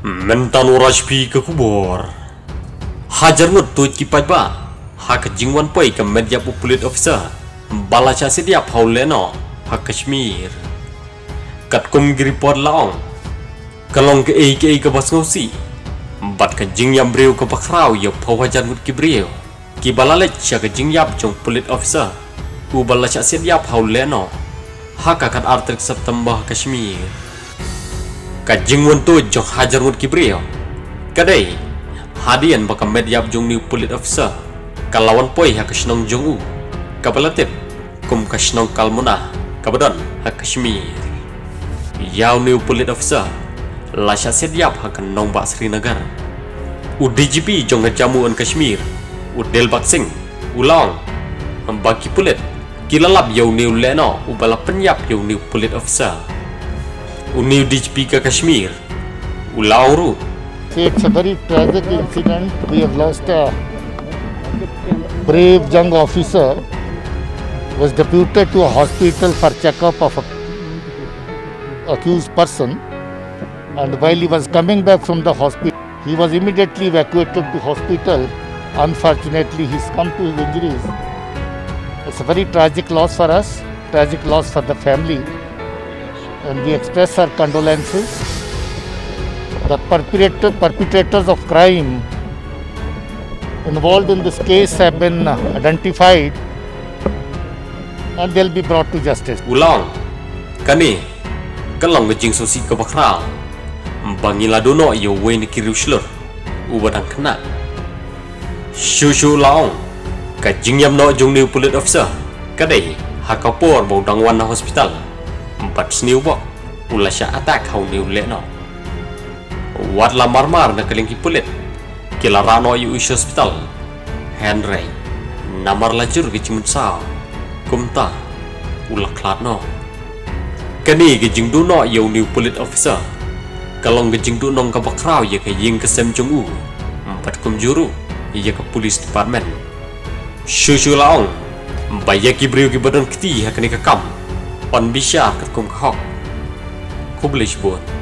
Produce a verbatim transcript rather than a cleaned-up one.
Mentanu rajpi ke kubur. Hajar ngut tu kipai ba. Ha ke jingwan poi ke media populit officer. Bala cha sediap hauleno ha Kashmir. Kat kum gripod laong. Kalong ke ei ke ei ke bas ngosi. Bat ke jing yam breu ke bakrau yo pau hajar ngut ki breu. Ki bala lech cha ke jing yap jong polit officer. U bala cha sediap hauleno. Ha ka kat artik September Kashmir. Ka jingwan tu jong hajar ngut ki breu. Kadai hadian baka media jong new polit officer. Kalawan poi ha kashnong jong u. Kabalatip kum kashnong kalmuna kabadan ha Kashmir. Yau new polit officer lasha sediap ha kanong ba Srinagar. U D G P jong jamu an Kashmir. U Delbak Singh ulang baki polit kilalap yau new leno u bala penyap yau new polit officer. U new D G P ka Kashmir ulang ru. It's a very tragic incident. We have lost a brave young officer. Was deputed to a hospital for checkup of a accused person, and while he was coming back from the hospital, he was immediately evacuated to hospital. Unfortunately, he's come to his injuries. It's a very tragic loss for us, tragic loss for the family, and we express our condolences. The perpetrator, perpetrators of crime involved in this case have been identified and they'll be brought to justice. Ulang kani kalong gejing sosi ke bakral bangila dono yo wen kiruslur ubadang kena shushu laong ka jingyam no jong new polit officer kadai hakapor bodang wana hospital empat sniu bo ulasha attack hau new le no wat la marmar na kalingki polit kilarano yu ish hospital Henry namar lajur gejimut sao kumta ulak klat no kani gejing du no yo new polit officer kalong gejing du nong ka bakrau ye ka ying ke sem jong u empat kum juru ye ka police department shushu laong baya ki briu ki badan kti ha kani ka kam on bisha ka kum khok kublish bon